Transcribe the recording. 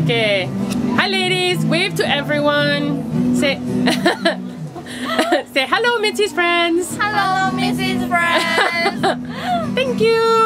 Okay. Hi ladies, wave to everyone. Say say hello Mitzi's friends. Hello, Mrs. Friends. Thank you.